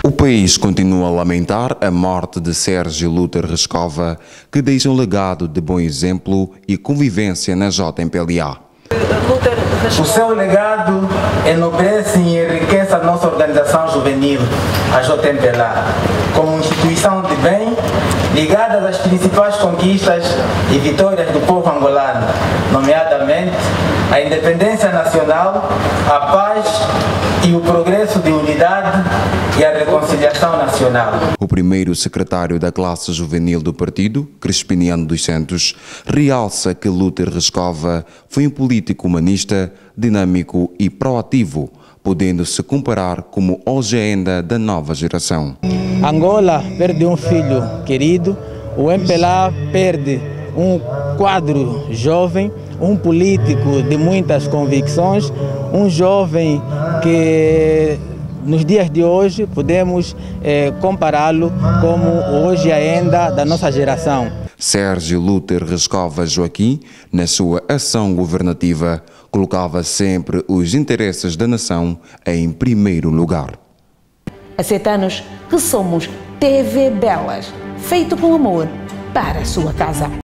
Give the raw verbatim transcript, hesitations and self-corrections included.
O país continua a lamentar a morte de Sérgio Luter Rescova, que deixa um legado de bom exemplo e convivência na J M P L A. O seu legado enobrece e enriquece a nossa organização juvenil, a J M P L A, como instituição de bem ligada às principais conquistas e vitórias do povo angolano, nomeadamente a independência nacional, a paz e o progresso de unidade e a reconciliação nacional. O primeiro secretário da classe juvenil do partido, Crispiniano dos Santos, realça que Luter Rescova foi um político humanista, dinâmico e proativo, podendo se comparar como hoje ainda da nova geração. Angola perde um filho querido, o M P L A perde um quadro jovem, um político de muitas convicções, um jovem que nos dias de hoje podemos eh, compará-lo como hoje ainda da nossa geração. Sérgio Luter Rescova Joaquim, na sua ação governativa, colocava sempre os interesses da nação em primeiro lugar. Há sete anos que somos T V Belas, feito com amor para a sua casa.